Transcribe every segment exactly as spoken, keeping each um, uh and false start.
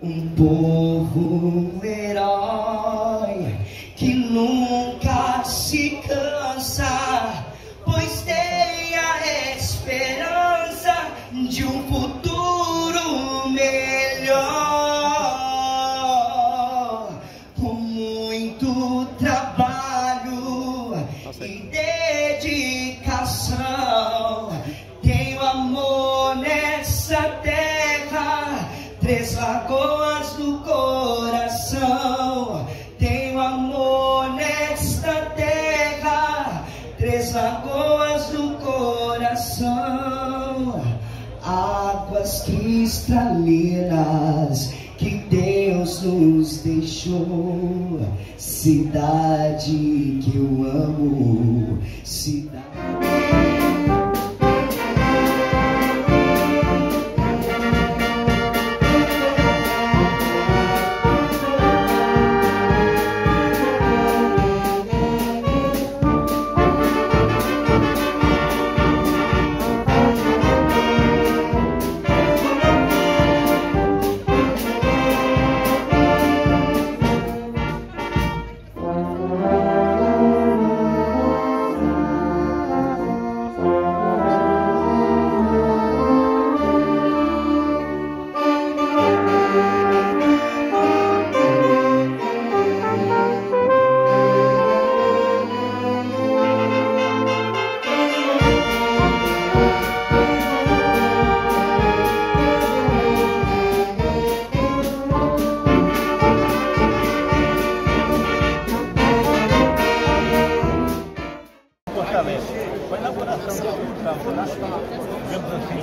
Um povo herói que nunca se cansa, pois tem a esperança de um futuro melhor. Com muito trabalho e dedicação, tenho amor nessa terra, Três Lagoas no coração. Tenho amor nesta terra, Três Lagoas no coração. Águas cristalinas que Deus nos deixou, cidade que eu amo, cidade. Foi a elaboração do campeonato, digamos assim,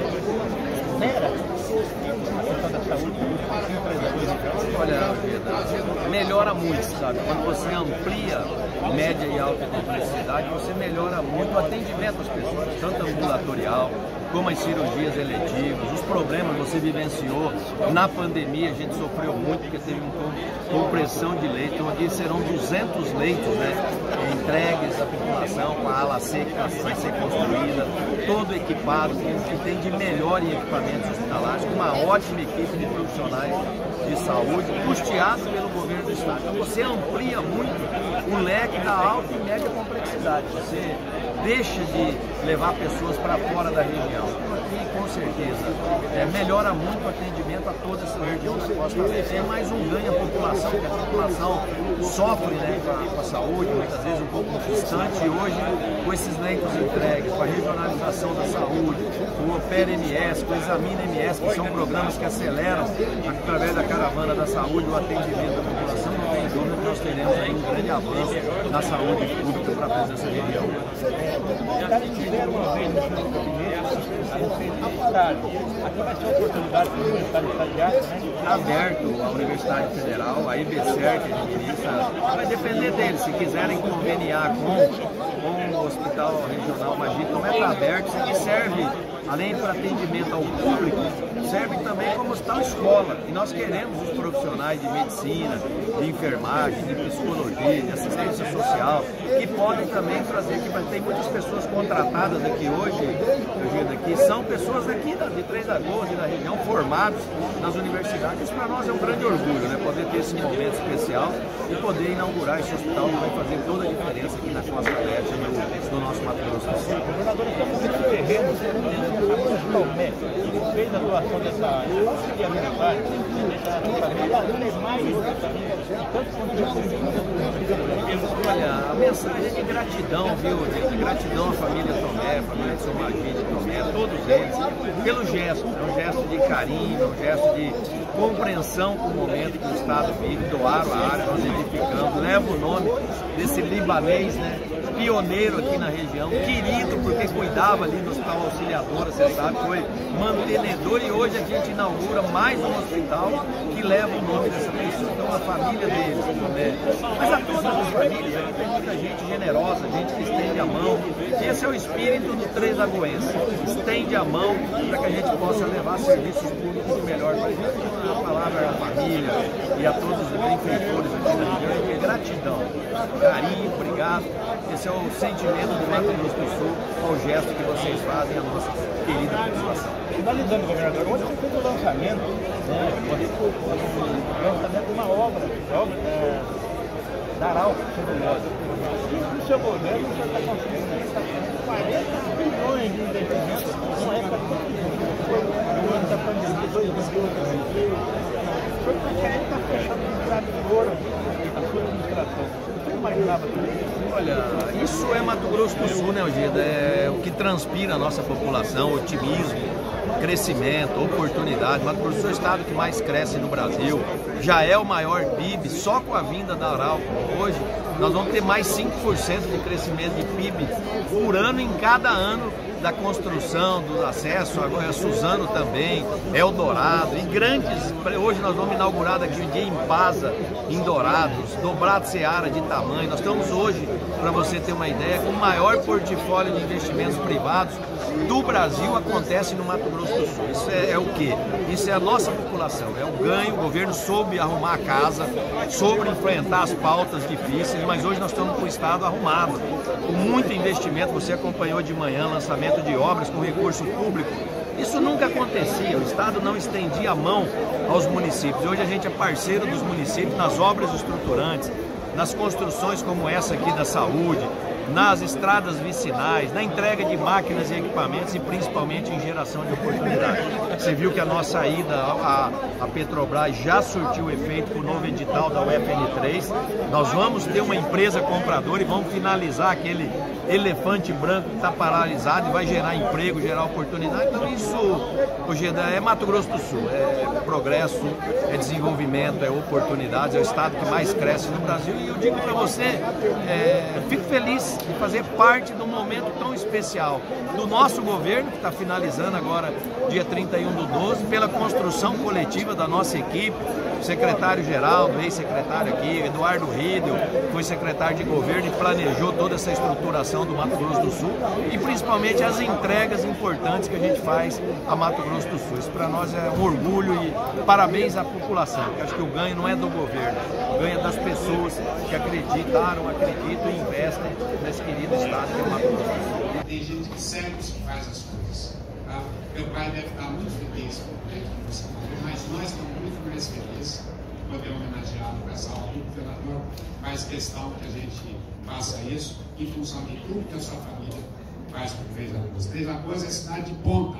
zero a questão da saúde dos empreendedores. Olha, melhora muito, sabe? Quando você amplia média e alta complexidade, você melhora muito o atendimento às pessoas, tanto ambulatorial, como as cirurgias eletivas, os problemas você vivenciou. Na pandemia a gente sofreu muito porque teve uma compressão de leitos. Então aqui serão duzentos leitos, né, entregues à população, com a ala C que vai ser construída, todo equipado, com o que tem de melhor em equipamentos hospitalares, com uma ótima equipe de profissionais de saúde, custeado pelo governo do estado. Então você amplia muito o leque da alta e média complexidade. Você deixa de levar pessoas para fora da região. E com certeza é, melhora muito o atendimento a toda essa região da Costa Leste. É mais um ganho à população, porque a população sofre, né, com, a, com a saúde, muitas vezes um pouco distante, e hoje com esses leitos entregues, com a regionalização da saúde, com o Opera M S, com o Examina M S, que são programas que aceleram através da caravana da saúde o atendimento da população, não tem dúvida que nós teremos aí um grande avanço na saúde pública para toda essa região. Já tiveram uma vez no seu gabinete a respeito do Estado. Aqui vai ser oportunidade para o Universitário Estadual, né? Aberto a Universidade Federal, a I B C E R que administra, vai depender deles. Se quiserem conveniar com, com o Hospital Regional Magito, também está aberto, isso aqui serve, além para atendimento ao público, serve também como hospital escola. E nós queremos os profissionais de medicina, de enfermagem, de psicologia, de assistência social, que podem também trazer, que vai ter muitas pessoas contratadas aqui hoje, aqui, são pessoas aqui de Três Lagoas e da região, formados nas universidades. Isso para nós é um grande orgulho, né? Poder ter esse momento especial e poder inaugurar esse hospital que vai fazer toda a diferença aqui na Costa Leste, no, no nosso Mato Grosso do Sul. Governador, estamos muito terrenos, ele fez a doação dessa área, e a mensagem, olha, a mensagem é de gratidão, viu, gente? Gratidão à família Tomé, à família de São Magito, Tomé, todos eles, pelo gesto, é um gesto de carinho, um gesto de compreensão com o momento que o Estado vive, doaram a área, nós edificamos, leva o nome desse libanês, né, pioneiro aqui na região, querido porque cuidava ali do Hospital Auxiliadora, você sabe, foi mantenedor, e hoje a gente inaugura mais um hospital que leva o nome dessa pessoa. Então a família deles, né, mas a todas as famílias, aqui tem muita gente generosa, gente que estende a mão. Esse é o espírito do Três Lagoense, estende a mão para que a gente possa levar serviços públicos de melhor qualidade. A palavra à família e a todos os benfeitores aqui na região é gratidão, carinho, obrigado. Esse é o sentimento do Mato Grosso do Sul, ao gesto que vocês fazem à nossa cidade. querida população. Finalizando, governador, hoje você fez o lançamento, né, o lançamento de uma obra, obra é, da Arauco, o seu governo já está conseguindo aí, está tendo quarenta bilhões de investimentos numa época que foi o ano da pandemia, dois mil e vinte. O senhor está fechando um contrato de ouro a sua administração. O senhor imaginava tudo isso? Olha, isso é Mato Grosso do Sul, né, Ojeda? É o que transpira a nossa população, otimismo, crescimento, oportunidade. Mato Grosso do Sul é o estado que mais cresce no Brasil, já é o maior P I B, só com a vinda da Arauco. Hoje nós vamos ter mais cinco por cento de crescimento de P I B por ano em cada ano da construção, do acesso, agora a Suzano também, Eldorado, e grandes, hoje nós vamos inaugurar daqui o dia Impasa, em Dourados, Dobrado Seara de tamanho. Nós estamos hoje, para você ter uma ideia, com o maior portfólio de investimentos privados do Brasil acontece no Mato Grosso do Sul. Isso é, é o quê? Isso é a nossa população, é o ganho. O governo soube arrumar a casa, soube enfrentar as pautas difíceis, mas hoje nós estamos com o estado arrumado, com muito investimento. Você acompanhou de manhã lançamento de obras com recurso público. Isso nunca acontecia, o estado não estendia a mão aos municípios. Hoje a gente é parceiro dos municípios nas obras estruturantes, nas construções como essa aqui da saúde, nas estradas vicinais, na entrega de máquinas e equipamentos e principalmente em geração de oportunidade. Você viu que a nossa ida à, à Petrobras já surtiu efeito com o novo edital da U F N três. Nós vamos ter uma empresa compradora e vamos finalizar aquele elefante branco que está paralisado e vai gerar emprego, gerar oportunidade. Então isso, Ojeda, é Mato Grosso do Sul, é progresso, é desenvolvimento, é oportunidades, é o estado que mais cresce no Brasil. E eu digo para você, é, fico feliz de fazer parte de um momento tão especial do nosso governo, que está finalizando agora dia trinta e um do doze, pela construção coletiva da nossa equipe, o secretário-geral, o ex-secretário aqui, Eduardo Riedel, foi secretário de governo e planejou toda essa estruturação do Mato Grosso do Sul e principalmente as entregas importantes que a gente faz a Mato Grosso do Sul. Isso para nós é um orgulho e parabéns à população, porque acho que o ganho não é do governo, o ganho é das pessoas que acreditaram, acreditam e investem nesse querido estado que é o Mato Grosso do Sul. Tem gente que sempre se faz as coisas. Tá? Meu pai deve estar muito feliz com o que você falou, mas nós estamos muito mais felizes de poder homenageá-lo com essa obra. O governador faz questão que a gente faça isso em função de tudo que a sua família faz por Três Lagoas. Três Lagoas é cidade de ponta.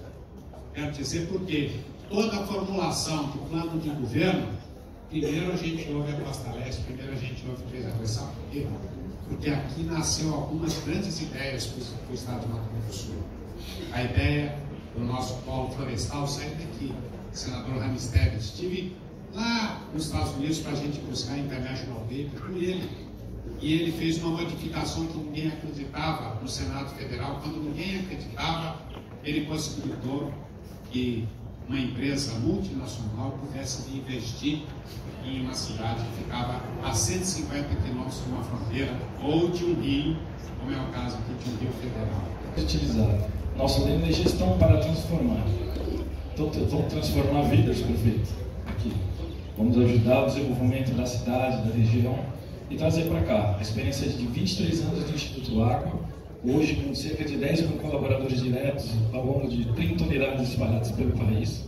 Quero dizer porque toda a formulação do plano de governo, primeiro a gente ouve a Costa Leste, primeiro a gente ouve Três Lagoas. Sabe por quê? Porque aqui nasceu algumas grandes ideias para o estado do Mato Grosso do Sul. A ideia do nosso polo florestal sai daqui. O senador Ramisteb, estive lá nos Estados Unidos para a gente buscar a International Paper com ele. E ele fez uma modificação que ninguém acreditava no Senado Federal. Quando ninguém acreditava, ele possibilitou que uma empresa multinacional pudesse investir em uma cidade que ficava a cento e cinquenta quilômetros de uma fronteira ou de um rio, como é o caso aqui de um rio federal. Utilizar. Nosso lema é gestão para transformar. Então, vamos transformar vidas, prefeito, aqui. Vamos ajudar o desenvolvimento da cidade, da região e trazer para cá a experiência de vinte e três anos do Instituto Aqua, hoje com cerca de dez mil colaboradores diretos ao longo de trinta unidades espalhadas pelo país.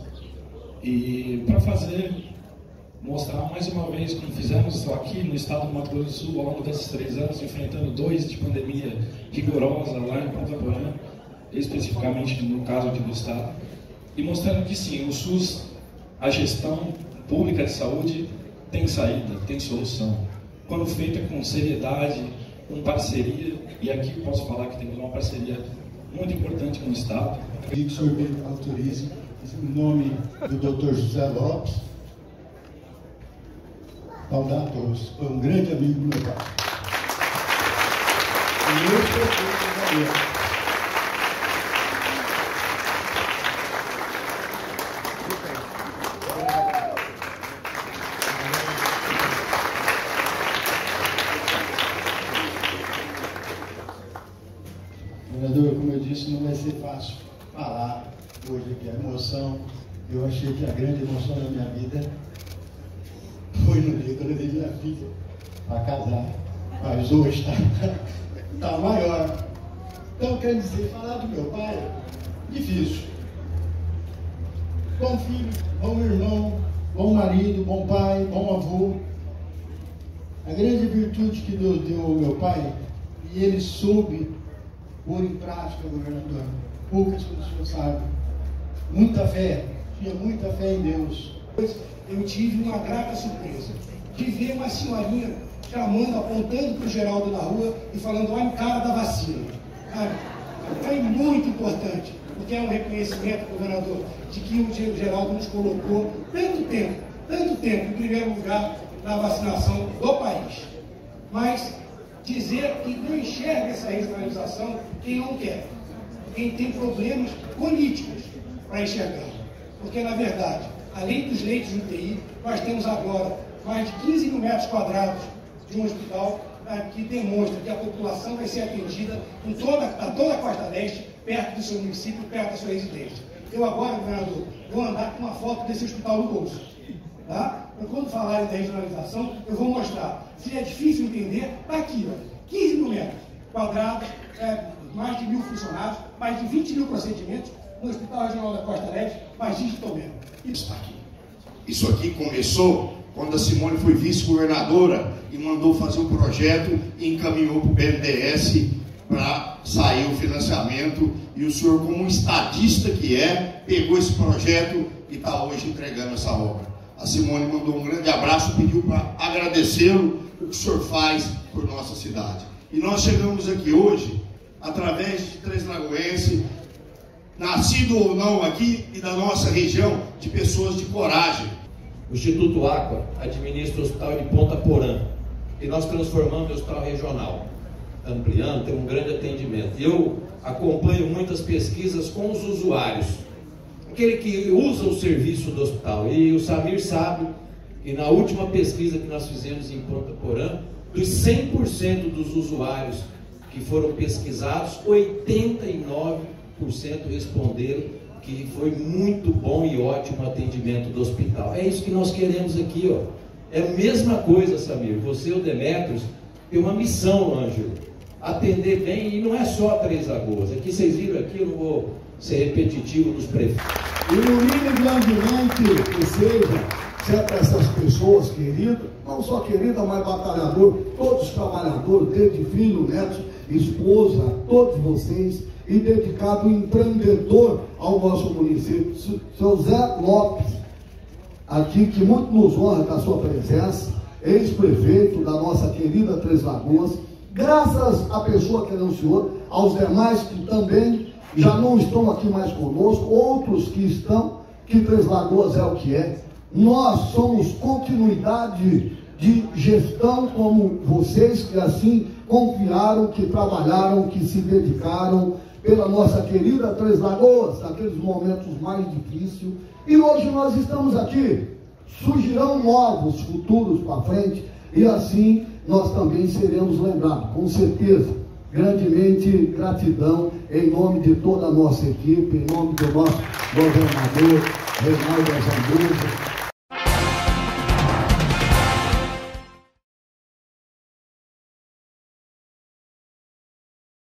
E para fazer, mostrar mais uma vez como fizemos aqui no estado do Mato Grosso do Sul ao longo desses três anos, enfrentando dois de pandemia rigorosa lá em Ponta Porã, especificamente no caso aqui do estado, e mostrando que sim, o SUS, a gestão pública de saúde tem saída, tem solução, quando feita com seriedade, com parceria, e aqui posso falar que temos uma parceria muito importante com o estado. Pedi que o senhor me autorize o nome do doutor José Lopes, saudar a todos, foi um grande amigo do meu pai. E eu sou Vereador, como eu disse, não vai ser fácil falar hoje aqui. A emoção, eu achei que a grande emoção da minha vida foi no dia que eu levei minha filha para casar. Mas hoje está tá maior. Então, quer dizer, falar do meu pai difícil. Bom filho, bom irmão, bom marido, bom pai, bom avô. A grande virtude que Deus deu ao meu pai, e ele soube pôr em prática, governador, poucas pessoas sabem. Muita fé, tinha muita fé em Deus. Eu tive uma grata surpresa de ver uma senhorinha chamando, apontando para o Geraldo na rua e falando: olha o cara da vacina. Cara, foi muito importante, porque é um reconhecimento, governador, de que o Geraldo nos colocou tanto tempo, tanto tempo em primeiro lugar na vacinação do país. Mas dizer que não enxerga essa regionalização quem não quer, quem tem problemas políticos para enxergar. Porque, na verdade, além dos leitos de U T I, nós temos agora mais de quinze mil metros quadrados de um hospital que demonstra que a população vai ser atendida em toda, a toda a Costa Leste, perto do seu município, perto da sua residência. Eu agora, governador, vou andar com uma foto desse hospital no bolso. Tá? Então, quando falarem da regionalização, eu vou mostrar. Se é difícil entender, está aqui, ó, quinze mil metros quadrados, é, mais de mil funcionários, mais de vinte mil procedimentos no Hospital Regional da Costa Leste, mais digital mesmo. Isso aqui. Isso aqui começou quando a Simone foi vice-governadora e mandou fazer um projeto e encaminhou para o B N D E S para sair o financiamento, e o senhor, como estadista que é, pegou esse projeto e está hoje entregando essa obra. A Simone mandou um grande abraço, pediu para agradecê-lo o que o senhor faz por nossa cidade. E nós chegamos aqui hoje através de Três Lagoense, nascido ou não aqui e da nossa região, de pessoas de coragem. O Instituto Aqua administra o Hospital de Ponta Porã e nós transformamos o Hospital Regional, ampliando, tem um grande atendimento. Eu acompanho muitas pesquisas com os usuários, aquele que usa o serviço do hospital, e o Samir sabe que na última pesquisa que nós fizemos em Ponta Porã, dos cem por cento dos usuários que foram pesquisados, oitenta e nove por cento responderam que foi muito bom e ótimo o atendimento do hospital. É isso que nós queremos aqui, ó. É a mesma coisa, Samir. Você e o Demetrios tem uma missão, Ângelo, atender bem, e não é só Três Lagoas. Aqui vocês viram aqui, eu não vou ser repetitivo nos prefeitos. Ilumine grandemente que seja sempre essas pessoas queridas, não só queridas, mas batalhador, todos os trabalhadores, desde filho, neto, esposa, todos vocês, e dedicado empreendedor ao nosso município, seu Zé Lopes, aqui, que muito nos honra com a sua presença, ex-prefeito da nossa querida Três Lagoas, graças à pessoa que anunciou, aos demais que também já não estão aqui mais conosco, outros que estão, que Três Lagoas é o que é. Nós somos continuidade de gestão como vocês, que assim confiaram, que trabalharam, que se dedicaram pela nossa querida Três Lagoas, naqueles momentos mais difíceis. E hoje nós estamos aqui. Surgirão novos futuros para frente, e assim nós também seremos lembrados, com certeza. Grandemente gratidão em nome de toda a nossa equipe, em nome do nosso governador Reinaldo Azambuja.